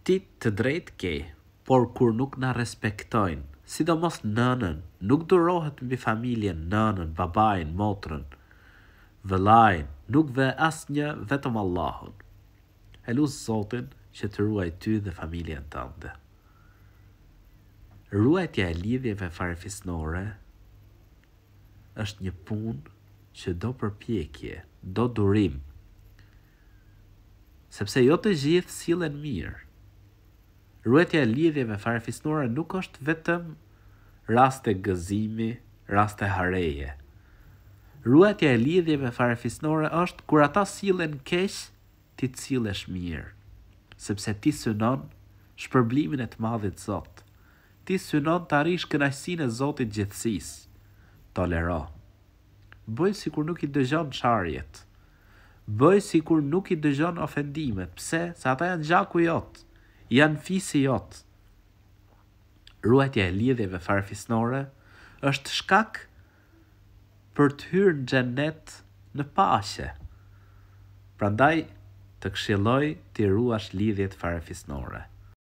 Ti të drejtë ke, por kur nuk na respektojnë, sidomos nënën, nuk durohet mbi familjen, nënën, babain, motrën, vëllain, nuk ve asnjë vetëm Allahun. E lusë Zotin që të ruaj ty dhe familjen tënde. Ruajtja e lidhjeve farefisnore është një punë që do përpjekje, do durim, sepse jo të gjithë sillen mirë. Ruajtja e lidhjeve farefisnore nuk është vetëm raste gëzimi, raste hareje. Ruajtja e lidhjeve farefisnore është kur ata sillen keq, ti të sillesh mirë, sepse ti synon shpërblimin e të madhit Zot. Ti synon të arrish kënaqësinë e Zotit gjithësisë. Tolero. Bëj sikur nuk i dëgjon çarjet. Bëj sikur nuk i dëgjon ofendimet. Pse? Se ata janë gjaku jot, janë fisi jot. Ruajtja e lidhjeve farefisnore është shkak për të hyrë në xhenet në paqe. Prandaj të këshilloj të ruash lidhjet farefisnore.